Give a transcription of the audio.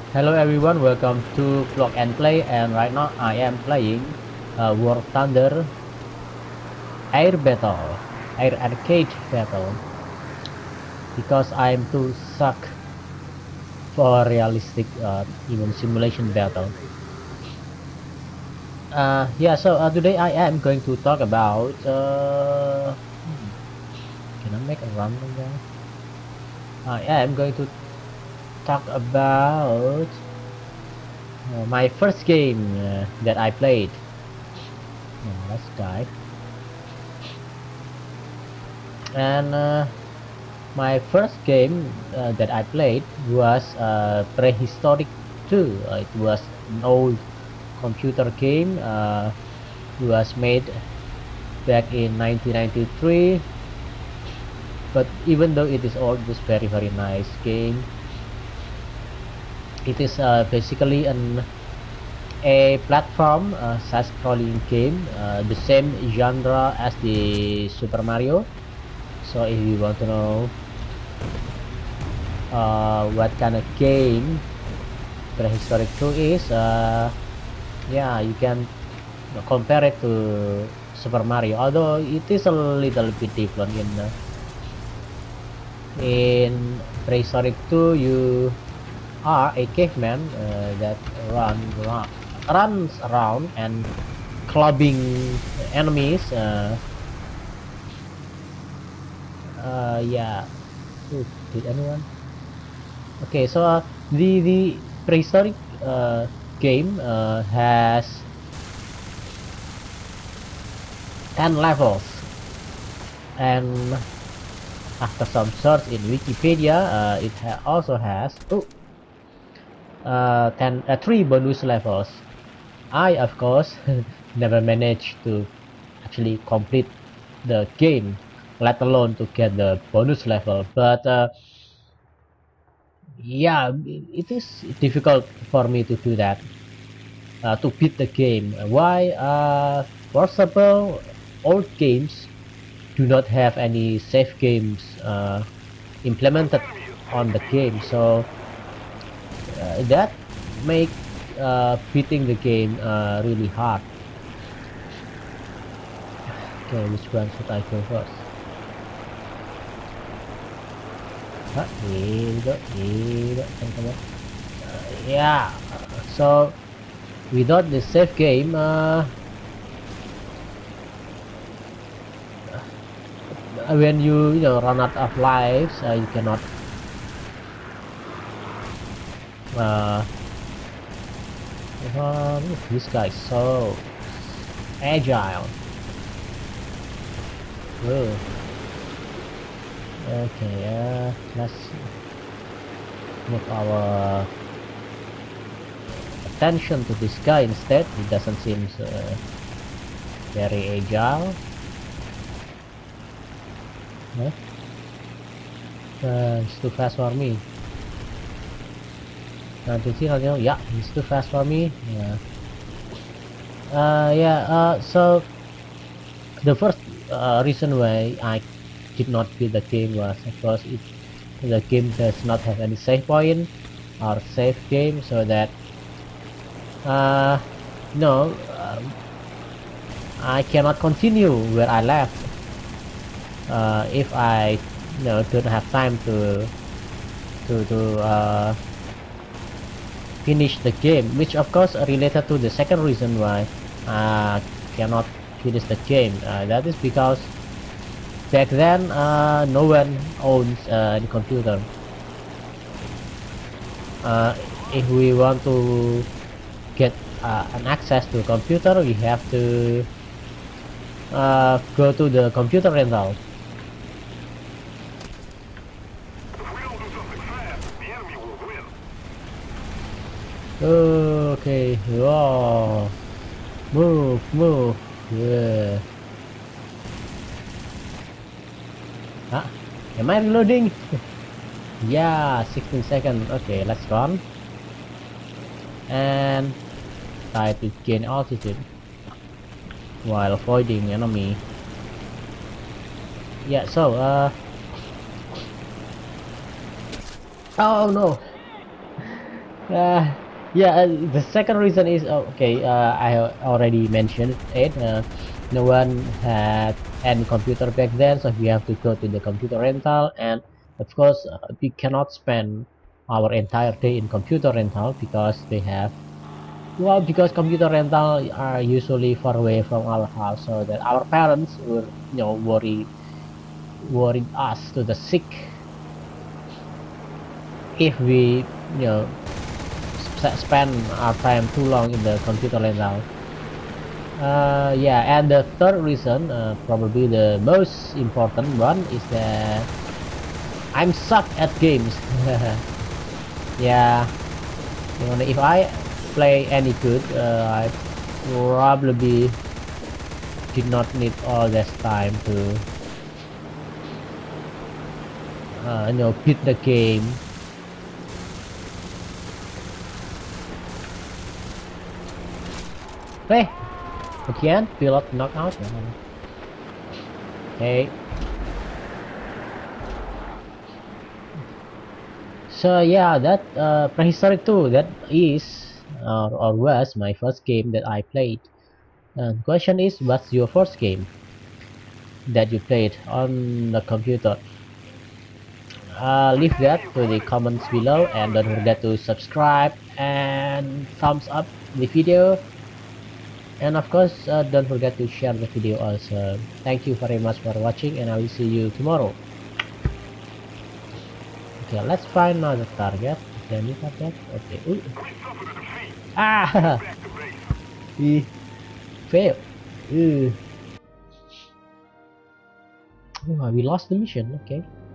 Hello everyone, welcome to Vlog and Play, and right now I am playing War Thunder Air Battle, Air Arcade Battle, because I'm too suck for realistic even simulation battle. So today I am going to talk about can I make a run on that? I am going to talk about my first game that I played. Let's dive. And my first game that I played was Prehistoric 2. It was an old computer game. It was made back in 1993. But even though it is old, it is very nice game. It is basically a platform side-scrolling game, the same genre as the Super Mario. So if you want to know what kind of game Prehistoric 2 is, yeah, you can compare it to Super Mario, although it is a little bit different. In Prehistoric 2 you are a caveman that runs around and clubbing enemies. Yeah. Ooh, did anyone? Okay, so the Prehistoric game has 10 levels, and after some search in Wikipedia, it also has 3 bonus levels. I, of course, never managed to actually complete the game, let alone to get the bonus level. But yeah, it is difficult for me to do that, to beat the game. Why? First of all, old games do not have any save games implemented on the game, so that make beating the game really hard. Okay, which one should I go first? Here we go, come on. Yeah, so without the save game, when you run out of lives, you cannot this guy is so agile. Whoa. Okay, let's move our attention to this guy instead. He doesn't seem very agile. Huh? It's too fast for me. Yeah, he's too fast for me. So the first reason why I did not beat the game was because the game does not have any save point or save game, so that no, I cannot continue where I left if I don't have time to finish the game, which of course related to the second reason why I cannot finish the game. That is because back then no one owns any computer. If we want to get an access to a computer, we have to go to the computer rental. Okay, wow, move, yeah. Am I reloading? Yeah, 16 seconds. Okay, let's run and try to gain altitude while avoiding enemy. Yeah, so oh no, Uh, yeah, the second reason is okay. I already mentioned it. No one had any computer back then, so we have to go to the computer rental, and of course, we cannot spend our entire day in computer rental because they have well, because computer rental are usually far away from our house, so that our parents will, worried us to the sick if we, spend our time too long in the computer rental. Yeah, and the third reason, probably the most important one, is that I'm suck at games. Yeah, if I play any good, I probably did not need all this time to, beat the game. Hey, again, pilot knockout. Okay. So yeah, that Prehistoric 2, that is or was my first game that I played. And the question is, what's your first game that you played on the computer? Leave that to the comments below, and don't forget to subscribe and thumbs up the video. And of course, don't forget to share the video also. Thank you very much for watching, and I will see you tomorrow. Okay, let's find another target. Is there any target? Okay. Ooh. Ah! We failed. Ooh. Oh, we lost the mission. Okay.